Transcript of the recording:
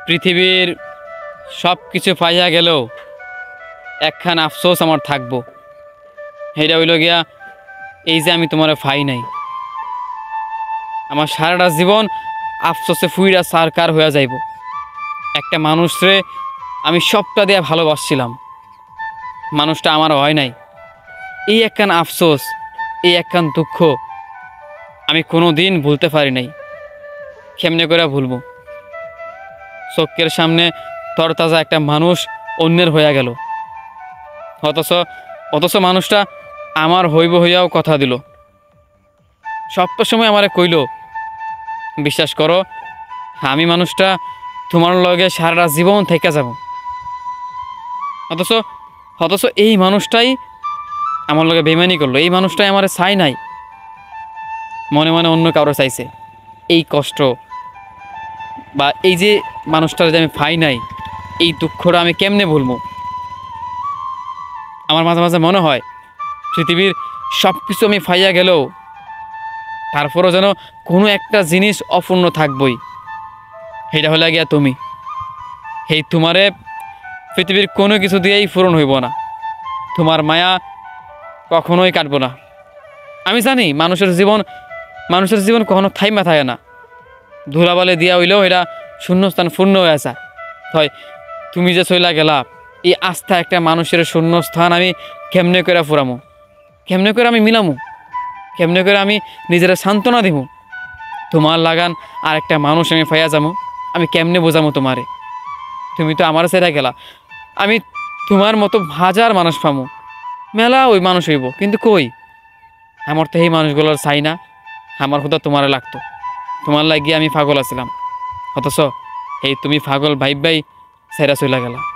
পৃথিবীর সব কিছু পাইয়া গেলেও একখান আফসোস আমার থাকবো। সেইটা হইল গিয়া এই যে আমি তোমার পাই নাই। আমার সারাটা জীবন আফসোসে ফুইরা সারকার হয়ে যাইব। একটা মানুষরে আমি সবটা দিয়ে ভালোবাসছিলাম, মানুষটা আমার হয় নাই। এই একখান আফসোস, এই একখান দুঃখ আমি কোনো দিন ভুলতে পারি নাই। কেমনে করে ভুলবো? চোখের সামনে তরতাজা একটা মানুষ অন্যের হইয়া গেল, অথচ অথচ মানুষটা আমার হইব হইয়াও কথা দিল। সবটা সময় আমারে কইল, বিশ্বাস করো আমি মানুষটা তোমার লগে সারাটা জীবন থেকে যাব। অথচ অথচ এই মানুষটাই আমার লগে বেমানি করলো। এই মানুষটাই আমারে চাই নাই, মনে মনে অন্য কারো চাইছে। এই কষ্ট বা এই যে মানুষটার যে আমি পাই নাই, এই দুঃখটা আমি কেমনে ভুলবো? আমার মাঝে মাঝে মনে হয় পৃথিবীর সব কিছু আমি পাইয়া গেলেও তারপরও যেন কোনো একটা জিনিস অপূর্ণ থাকবই। সেটা হলে গিয়া তুমি। এই তোমারে পৃথিবীর কোনো কিছু দিয়েই পূরণ হইব না। তোমার মায়া কখনোই কাটবো না। আমি জানি মানুষের জীবন কখনো থাইমা থাকে না। ধুলাবালে দিয়া হইলেও এটা শূন্যস্থান পূর্ণ হয়ে যায়। হয় তুমি যে চইলা গেলা, এই আস্থা একটা মানুষের শূন্যস্থান আমি কেমনে করে ফুরামো, কেমনে করে আমি মিলামো, কেমনে করে আমি নিজেরা সান্ত্বনা দিব? তোমার লাগান আর একটা মানুষ আমি ফাইয়া যাবো, আমি কেমনে বোঝামো তোমারে? তুমি তো আমার সেটা গেলা, আমি তোমার মতো হাজার মানুষ পামো, মেলা ওই মানুষ হইব, কিন্তু কই আমার তো এই মানুষগুলোর চাই না। আমার কথা তোমারে লাগতো, তোমার লাগিয়ে আমি পাগল আছিলাম, অথচ এই তুমি পাগল ভাই সেরা চইলা গেলা।